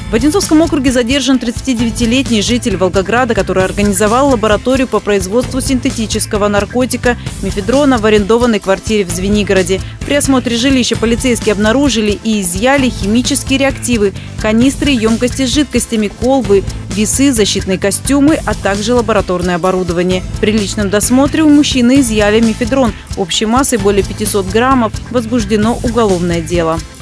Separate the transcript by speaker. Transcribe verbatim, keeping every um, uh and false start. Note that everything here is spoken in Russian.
Speaker 1: В Одинцовском округе задержан тридцатидевятилетний житель Волгограда, который организовал лабораторию по производству синтетического наркотика мефедрона в арендованной квартире в Звенигороде. При осмотре жилища полицейские обнаружили и изъяли химические реактивы, канистры, емкости с жидкостями, колбы, весы, защитные костюмы, а также лабораторное оборудование. При личном досмотре у мужчины изъяли мефедрон общей массой более пятисот граммов. Возбуждено уголовное дело.